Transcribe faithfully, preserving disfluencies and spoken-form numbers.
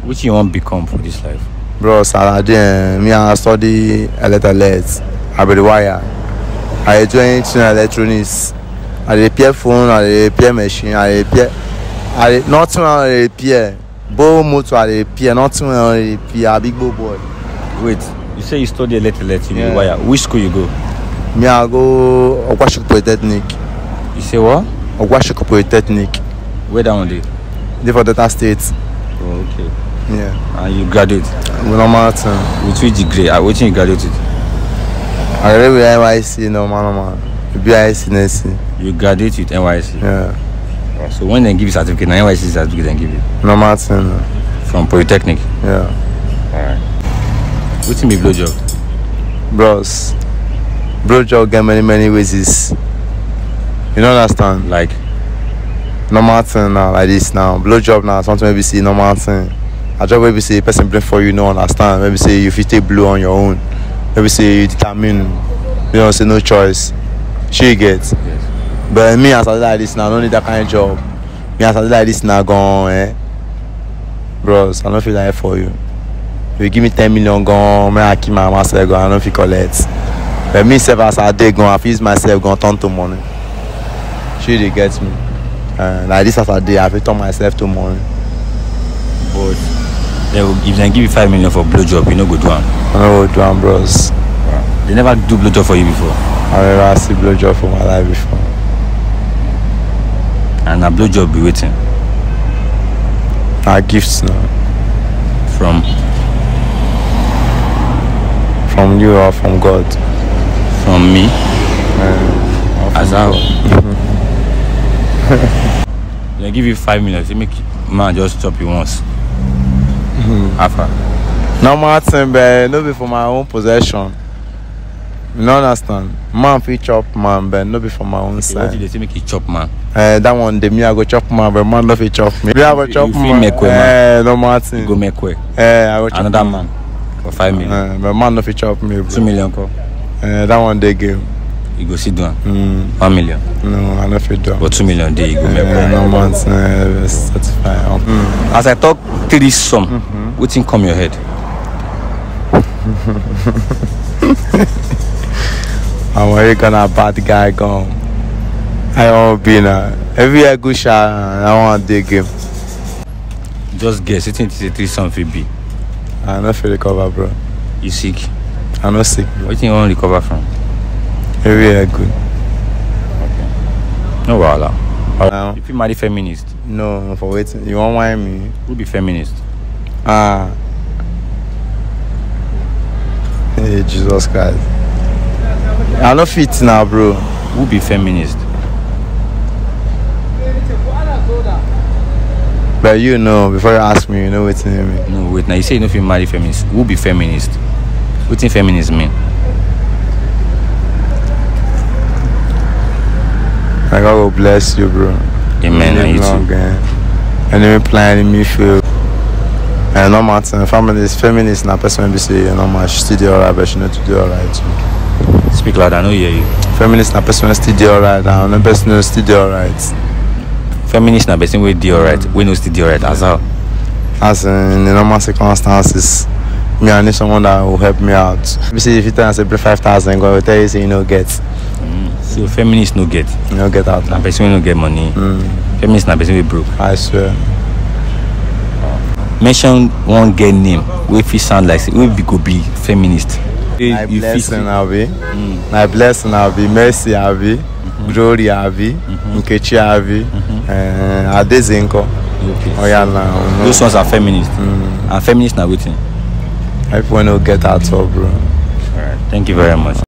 Which you want become for this life? Bro, Saladin, me I study electronics. I be the wire. I do anything electronics. I repair phone, I repair machine, I repair. I nothing I repair. Bow motor I repair, nothing I repair. Big bow boy. Wait, you say you study electronics, you be Yeah. the wire. Which school you go? Me I go Okwashiko Polytechnic. You say what? Okwashiko Polytechnic. Where that one dey? They for Delta State. Oh, okay. Yeah. And you graduate We normal thing. with which degree? Uh, which you graduate with? I read with N Y C normal normal. B I C N S C. You graduate with N Y S C. Yeah. So when they give you certificate, na N Y S C certificate they give you Normal thing. from Polytechnic. Yeah. Alright. Which be blow job? Bros. Bro job get many many ways is. You don't understand? Like Normal thing now, like this now. Blow job now, something maybe say normal thing. A job maybe say person bring for you, no understand. Maybe say you fit take blow on your own. Maybe say you determine, you know, say no choice. She get. yes. But me as I do like this now, I don't need that kind of job. Me as I do like this now, gone, eh? Bros, I don't feel like for you. If you give me ten million gone, me I keep my myself gone, I don't feel collect. But me self as I did gone, I feel myself gone turn to money. She dey get me. Uh, like this as I did, I feel turn myself to money. But they will, if they give you five million for blow job, you no go do am. I know what do am, bros. They never do blow job for you before. I never see blow job for my life before. And a blow job be waiting Na gifts now. from From you or from God. from me. Uh, As how they give you five million, they make man just chop you once. After normal thing, but no be for my own possession. You no understand? Man fit chop man, but no be for my own what side. did they say make you chop man? Uh, that one, the me I go chop man, but man no fit chop me. Me I go You- chop you fit man. make way, man. Uh, normal You thing. go make way. Uh, I go chop Another man for five million. Uh, but man no fit chop me. Two Bro. million call. Uh, that one they give. You go sit down. Mm, One million. no, I no fit do. But two million day you go make Uh, way. normal thing, uh, certified. Um, mm. As I talk three sum, Mm-hmm. wetin come your head? I'm already gonna bad guy gone. I won't be now. Every year good shot, I want to game. Just guess, wetin is a three sum fit be? I no feel recover, bro. You sick? I no sick, bro. Wetin you wan recover from? Every year good. No wahala. Now, You fit marry feminist. no, for waiting. You want wine me? Who be feminist? Ah. Hey, Jesus Christ. I no fit now, bro. Who be feminist? But you know, before you ask me, you know what you mean. No, wait. Now you say you no fit marry feminist. Who be feminist? Wetin feminist mean? I God will bless you, bro. Amen. And you too. Enemy plan, enemy feel. And no matter, feminist, feminist, na person will be say, you know, man, she still do alright, but she need to do alright too. Speak loud. I no hear you. Feminist, na person will still do alright, and no person will still do alright. Feminist na person wey dey alright, wey no still dey alright as how? As in the normal circumstances, me I need someone that will help me out. If you say if you tell us say bring five thousand, God will tell you say you no get, Mm. So feminist no get. you no get out. Na person wey no get money. Mm, Feminist na person wey broke. I swear. Mention one girl name wey fit sound like say wey be go be feminist. My You fit blessing say- Abi, Mm. my blessing Abi, Mercy Abi, Glory Abi, Nkechi Abi, uh, Adezinko. Okay. Oh yeah, now. Those ones are feminist. Mm. And feminist na wetin? Everyone will get out of, bro. Alright. Thank you very much.